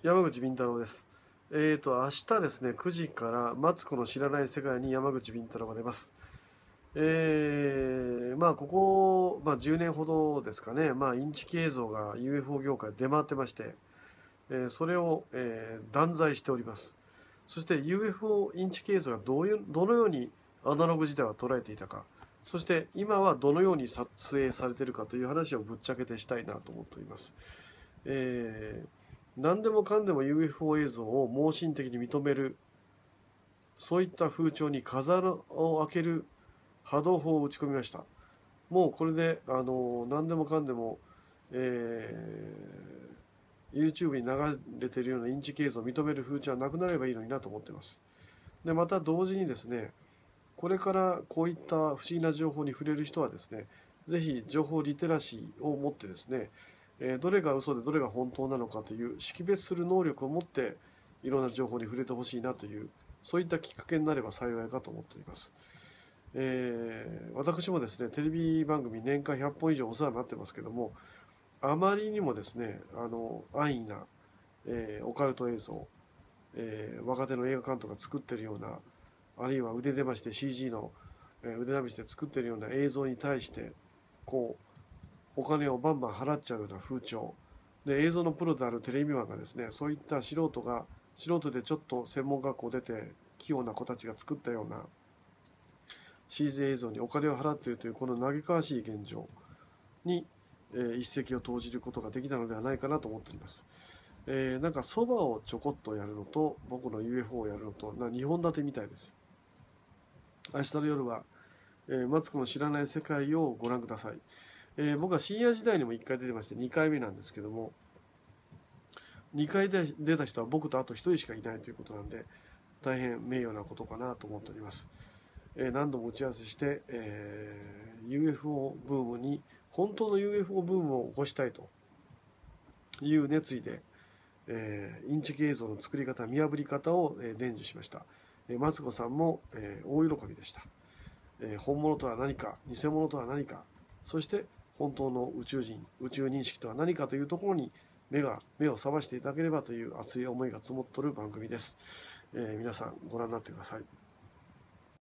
山口敏太郎です。明日ですね、9時からマツコの知らない世界に山口敏太郎が出ます。ここ、10年ほどですかね、インチキ映像が UFO 業界で出回ってまして、それを、断罪しております。そして UFO インチキ映像がどのようにアナログ時代は捉えていたか、そして今はどのように撮影されているかという話をぶっちゃけてしたいなと思っております。何でもかんでも UFO 映像を盲信的に認める、そういった風潮に風を開ける波動砲を打ち込みました。もうこれで何でもかんでも、YouTube に流れているようなインチキ映像を認める風潮はなくなればいいのになと思っています。でまた同時にですね、これからこういった不思議な情報に触れる人はですね、ぜひ情報リテラシーを持ってですね、どれが嘘でどれが本当なのかという識別する能力を持っていろんな情報に触れてほしいなという、そういったきっかけになれば幸いかと思っております。私もですね、テレビ番組年間100本以上お世話になってますけども、あまりにもですね、安易な、オカルト映像、若手の映画監督が作ってるような、あるいは腕出まして CG の、腕試しで作ってるような映像に対してこうお金をバンバン払っちゃうような風潮で、映像のプロであるテレビマンがですね、そういった素人でちょっと専門学校出て器用な子たちが作ったような CG 映像にお金を払っているというこの嘆かわしい現状に、一石を投じることができたのではないかなと思っております。なんかそばをちょこっとやるのと僕の UFO をやるのと2本立てみたいです。明日の夜は、マツコの知らない世界をご覧ください。僕は深夜時代にも1回出てまして2回目なんですけども、2回で出た人は僕とあと1人しかいないということなんで、大変名誉なことかなと思っております。何度も打ち合わせして、UFO ブームに本当の UFO ブームを起こしたいという熱意で、インチキ映像の作り方見破り方を、伝授しました。マツコさんも、大喜びでした。本物とは何か、偽物とは何か、そして本当の宇宙人、宇宙認識とは何かというところに目を覚ましていただければという熱い思いが積もっとる番組です。皆さんご覧になってください。